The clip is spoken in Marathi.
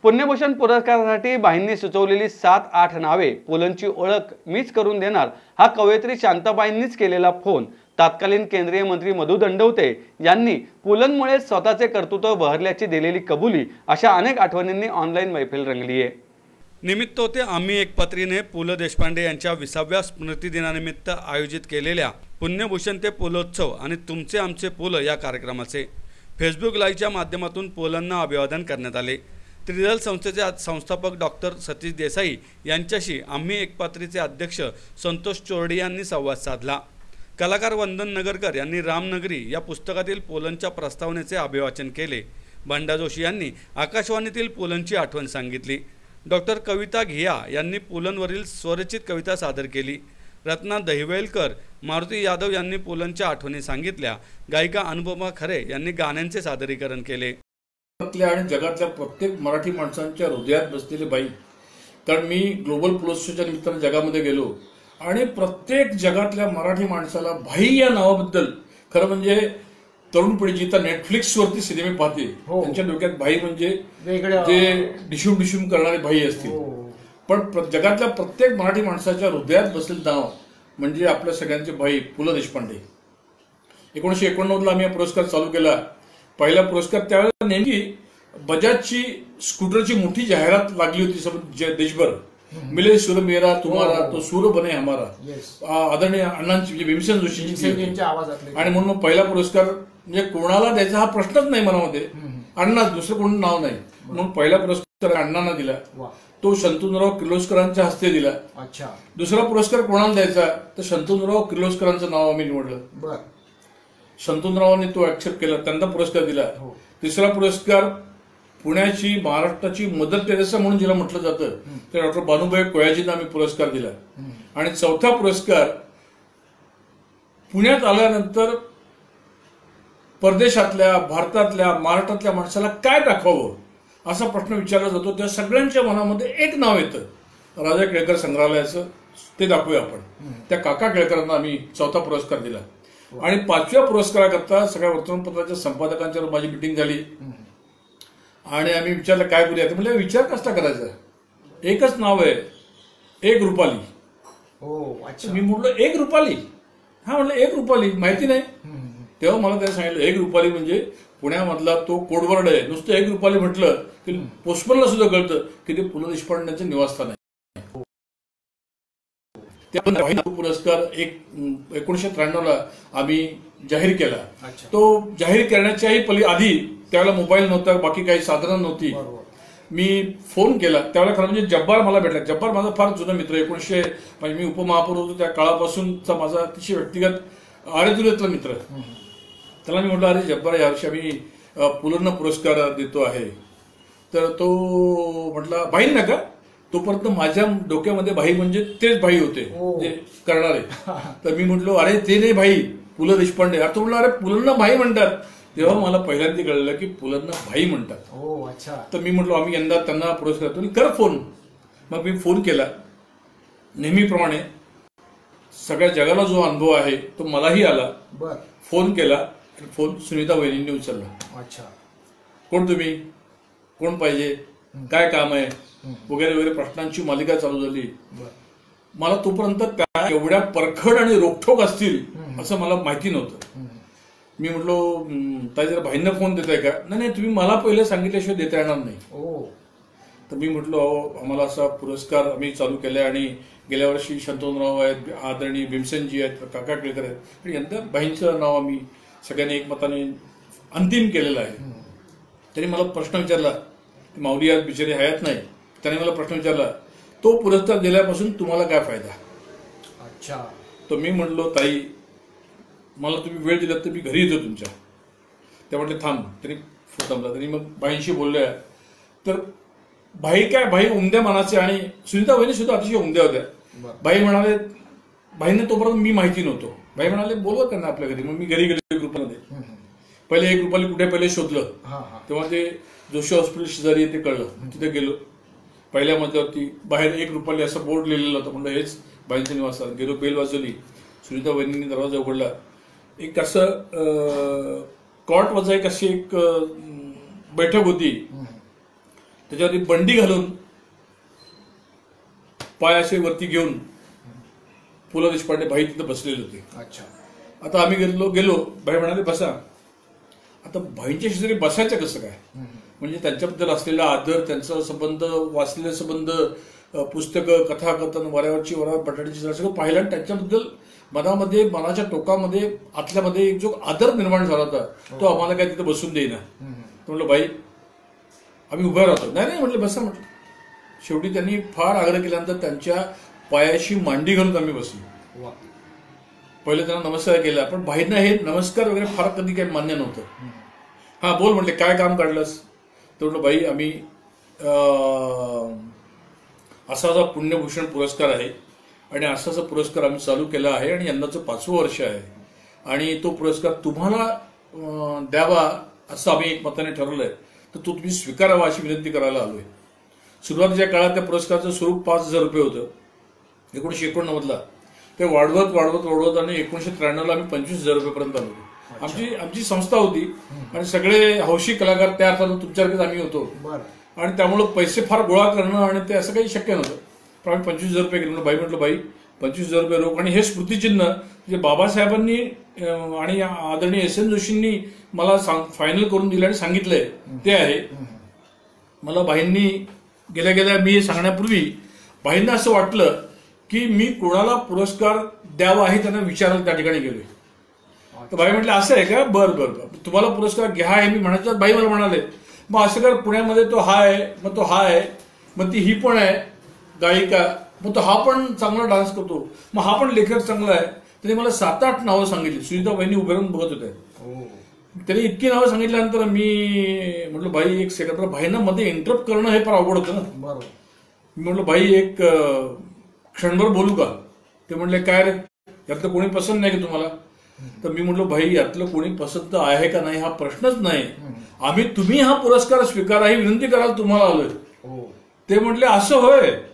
पुण्यभूषण पुरस्कारासाठी बाईंनी सुचवलेली 7-8 नावे, पुलंची ओळख मीच करून देणार हा कवयित्री शांताबाईंनीच केलेला फोन तत्कालीन केंद्रीय मंत्री मधु दंडवते यांनी पुलंमुळे स्वतःचे कर्तृत्व बहरल्याची दिलेली कबुली अशा अनेक आठवणींनी ऑनलाईन मैफिल रंगली आहे। निमित्त होते आम्ही एक पत्रीने पु ल देशपांडे यांच्या 20व्या स्मृतिदिनानिमित्त आयोजित केलेल्या पुण्यभूषण ते पुलोत्सव आणि तुमचे आमचे पुल या कार्यक्रमाचे फेसबुक लाईव्हच्या माध्यमातून पुलांना अभिवादन करण्यात आले। त्रिदल संस्थेचे संस्थापक डॉक्टर सतीश देसाई यांच्याशी आम्ही एक पत्रीचे अध्यक्ष संतोष चोरडे यांनी संवाद साधला। कलाकार वंदन नगरकर यांनी रामनगरी या पुस्तकातील पुलंच्या प्रस्तावनेचे अभिवाचन केले। बंडा जोशी यांनी आकाशवाणीतील पुलंची आठवण सांगितली। डॉक्टर कविता घिया यांनी पुलंवरील स्वरचित कविता सादर केली। रत्ना दहिवेलकर, मारुती यादव यांनी पुलंच्या आठवणी सांगितल्या। गायिका अनुपमा खरे यांनी गाण्यांचे सादरीकरण केले। आणि जगातल्या प्रत्येक मराठी माणसांच्या हृदयात बसलेली बाई, कारण मी ग्लोबल पुलोत्सवाच्या निमित्ताने जगामध्ये गेलो आणि प्रत्येक जगातल्या मराठी माणसाला भाई या नावाबद्दल, खरं म्हणजे तरुण पिढी तर नेटफ्लिक्सवरती सिनेमे पाहते त्यांच्या डोक्यात भाई म्हणजे जे डिशूम डिशूम करणारे भाई असतील, पण जगातल्या प्रत्येक मराठी माणसाच्या हृदयात बसलेलं नाव म्हणजे आपल्या सगळ्यांचे भाई पु ल देशपांडे। 1989ला आम्ही हा पुरस्कार चालू केला। पहिला पुरस्कार त्यावेळेला नेमकी बजाजची स्कूटरची मोठी जाहिरात लागली होती देशभर, मिले सुर मेरा तुम्हारा तो सूर बने हमारा, आदरणीय अण्णांची भीमसेन जोशींची आवाजात। आणि म्हणून पहिला पुरस्कार म्हणजे कोणाला द्यायचा हा प्रश्नच नाही मनामध्ये, अण्णाच, दुसरं कोण नाव नाही, म्हणून पहिला पुरस्कार अण्णांना दिला। तो शंतनुराव किर्लोस्करांच्या हस्ते दिला। दुसरा पुरस्कार कोणाला द्यायचा तर शंतनुराव किर्लोस्करांचं नाव आम्ही निवडलं। शंतनुरावांनी तो ऍक्सेप्ट केला, त्यांना पुरस्कार दिला। तिसरा पुरस्कार पुण्याची महाराष्ट्राची मदर टेरेसा म्हणून जिला म्हटलं जातं त्या डॉक्टर बानुबाई कोयाजींना आम्ही पुरस्कार दिला। आणि चौथा पुरस्कार पुण्यात आल्यानंतर परदेशातल्या, भारतातल्या, महाराष्ट्रातल्या माणसाला काय दाखवावं असा प्रश्न विचारला जातो। त्या सगळ्यांच्या मनामध्ये एक नाव येतं, राजा केळकर संग्रहालयाचं, ते दाखवूया आपण। त्या काका केळकरांना आम्ही चौथा पुरस्कार दिला। आणि 5व्या पुरस्काराकरता सगळ्या वर्तमानपत्राच्या संपादकांच्यावर माझी मिटिंग झाली आणि आम्ही विचारलं काय करूया, म्हणजे विचार कसला करायचा, एकच नाव आहे, एक रुपाली। मी म्हटलं एक रुपाली, हा म्हटलं एक रुपाली माहिती नाही। तेव्हा मला त्याने सांगितलं एक रुपाली म्हणजे पुण्यामधला तो कोडवर्ड आहे, नुसतं एक रुपाली म्हटलं की पोस्टमनला सुद्धा कळतं की ते पु ल देशपांडेंचं निवासस्थान आहे। पुरस्कार 1993ला आम्ही जाहीर केला। तो जाहीर करण्याच्याही आधी त्यावेळेला मोबाईल नव्हता, बाकी काही साधनं नव्हती। मी फोन केला त्यावेळेला, खरं म्हणजे जब्बार मला भेटला। जब्बार माझा फार जुना मित्र, 1900 म्हणजे मी उपमहापौर होतो त्या काळापासूनचा माझा अतिशय व्यक्तिगत आरेतुरेतला मित्र। त्याला मी म्हटलं, अरे जब्बार, यावर्षी आम्ही पुलंना पुरस्कार देतो आहे। तर तो म्हटला भाई नका, तोपर्यंत माझ्या डोक्यामध्ये भाई म्हणजे तेच भाई होते जे करणारे। तर मी म्हटलो अरे ते नाही भाई, पु ल देशपांडे। आता म्हटलं अरे पुलंना भाई म्हणतात, तेव्हा मला पहिल्यांदा कळलं की पुलंना भाई म्हणतात। तर मी म्हटलो आम्ही यंदा त्यांना पुरस्कार देतो, कर फोन। मग मी फोन केला, नेहमीप्रमाणे सगळ्या जगाला जो अनुभव आहे तो मलाही आला। फोन केला, फोन सुनीता वहिनींनी उचलला। कोण तुम्ही, कोण पाहिजे, काय काम आहे वगैरे वगैरे प्रश्नांची मालिका चालू झाली। मला तोपर्यंत त्या एवढ्या परखड आणि रोखठोक असतील असं मला माहिती नव्हतं। मी म्हटलो ताई जरा भाईंना फोन देताय का? नाही, तुम्ही मला पहिले सांगितल्याशिवाय देता येणार नाही। तर मी म्हटलो आम्हाला असा पुरस्कार आम्ही चालू केलाय आणि गेल्या वर्षी शंतनुराव आहेत, आदरणीय भीमसेनजी आहेत, काका केळकर आहेत, आणि यंदा भाईंचं नाव आम्ही सगळ्यांनी एकमताने अंतिम केलेलं आहे। त्यांनी मला प्रश्न विचारला, माऊली आज बिचारी हयात नाही, त्याने मला प्रश्न विचारला, तो पुरस्कार दिल्यापासून तुम्हाला काय फायदा? तर मी म्हटलो ताई मला तुम्ही वेळ दिलात तर मी घरी येतो तुमच्या। त्या म्हटले थांब, तरी थांबला। तरी मग भाईंशी बोलल्या तर भाई काय, भाई उमद्या मनाचे आणि सुनीता वहिनी सुद्धा अतिशय उमद्या होत्या। भाई म्हणाले, भाईंना तोपर्यंत मी माहिती नव्हतो, भाई म्हणाले बोलवा त्यांना आपल्या घरी। मग मी घरी गेलो ग्रुपमध्ये, पहिले एक रुपाली कुठे पहिले शोधलं, तेव्हा ते जोशी हॉस्पिटल शेजारी ते कळलं, तिथे गेलो। पहिल्या मजल्यावरती बाहेर एक रुपाली असं बोर्ड लिहिलेलं होतं, म्हणलं हेच बाईंचं निवासस्थान। गेलो, बेल वाजवली, सुनीता वहिनींनी दरवाजा उघडला। एक असं कॉट वजा एक अशी एक बैठक होती, त्याच्यावरती बंडी घालून पाय असे वरती घेऊन पु ल देशपांडे भाई तिथे बसलेले होते. अच्छा. आता आम्ही गेलो भाई म्हणाले बसा. आता भाईंच्या शेजारी बसायचं कसं काय, म्हणजे त्यांच्याबद्दल असलेला आदर, त्यांचा संबंध, वाचलेले संबंध, पुस्तकं, कथाकथन, वऱ्यावरची वरा, बटाट्याची सगळं पाहिलं आणि त्यांच्याबद्दल मनामध्ये, मनाच्या टोकामध्ये, आतल्यामध्ये एक जो आदर निर्माण झाला होता तो आम्हाला काय तिथे बसून देईना. म्हटलं भाई आम्ही उभं राहतो. नाही म्हटलं बसा म्हटलं. शेवटी त्यांनी फार आग्रह केल्यानंतर त्यांच्या पायाशी मांडी घालून आम्ही बसलो. पहिले त्यांना नमस्कार केला, पण भाईंना हे नमस्कार वगैरे फार कधी काही मान्य नव्हतं. हा बोल म्हटले, काय काम काढलंस? तर म्हटलं भाई आम्ही असा पुण्यभूषण पुरस्कार आहे आणि असाचा पुरस्कार आम्ही चालू केला आहे आणि यंदाचं 5वं वर्ष आहे आणि तो पुरस्कार तुम्हाला द्यावा असं आम्ही एकमताने ठरवलंय, तर तो तुम्ही स्वीकारावा अशी विनंती करायला आलोय. सुरुवातीच्या काळात त्या पुरस्काराचं स्वरूप 5,000 रुपये होतं 1989ला. ते वाढवत आणि 1993ला आम्ही 25,000 रुपयेपर्यंत आलो. आमची संस्था होती आणि सगळे हौशी कलाकार तयार झालो, तुमच्यासारखेच आम्ही होतो आणि त्यामुळे पैसे फार गोळा करणं आणि ते असं काही शक्य नव्हतं. पण आम्ही 25,000 रुपये केले. भाई म्हटलं भाई 25,000 रुपये रोख आणि हे स्मृतिचिन्ह जे बाबासाहेबांनी आणि आदरणीय S.N. जोशींनी मला फायनल करून दिलं आणि सांगितलंय ते आहे. मला भाईंनी गेल्या मी हे सांगण्यापूर्वी भाईंना असं वाटलं की मी कोणाला पुरस्कार द्यावा आहे त्यांना विचारायला त्या ठिकाणी गेलोय. तर भाई म्हटलं असं आहे का, बरं तुम्हाला पुरस्कार घ्या आहे मी म्हणायचं. भाई मला म्हणाले मग असं कर, पुण्यामध्ये तो हा आहे, मग तो हा आहे, मग ती ही पण आहे गायिका, मग तो हा पण चांगला डान्स करतो, मग हा पण लेखक चांगला आहे. त्यांनी मला 7-8 नावं सांगितली. सुनीता वहिनी उभे राहून बघत होते. त्यांनी इतकी नावं सांगितल्यानंतर मी म्हटलं भाई एक सेकंड, भाईंना मध्ये इंटरप्ट करणं हे फार अवघड होतं ना. मी म्हटलं भाई एक क्षणभर बोलू का? ते म्हटले काय रे, यातलं कोणी पसंत नाही का तुम्हाला? तर मी म्हटलं भाई यातलं कोणी पसंत आहे का नाही हा प्रश्नच नाही, तुम्ही हा पुरस्कार स्वीकारा ही विनंती करायला तुम्हाला आलोय. ते म्हटले असं होय.